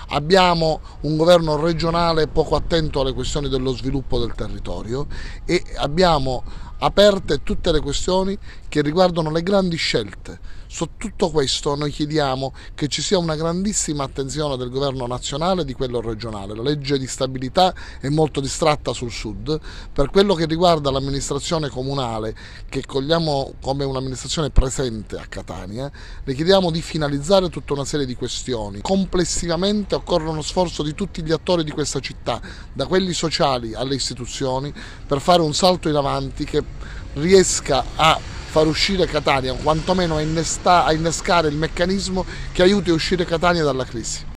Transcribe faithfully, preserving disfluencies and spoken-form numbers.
Abbiamo un governo regionale poco attento alle questioni dello sviluppo del territorio e abbiamo aperte tutte le questioni che riguardano le grandi scelte. Su tutto questo noi chiediamo che ci sia una grandissima attenzione del governo nazionale e di quello regionale. La legge di stabilità è molto distratta sul sud. Per quello che riguarda l'amministrazione comunale, che cogliamo come un'amministrazione presente a Catania, le chiediamo di finalizzare tutta una serie di questioni. Complessivamente occorre uno sforzo di tutti gli attori di questa città, da quelli sociali alle istituzioni, per fare un salto in avanti che riesca a far uscire Catania, o quantomeno a, innesta, a innescare il meccanismo che aiuti a uscire Catania dalla crisi.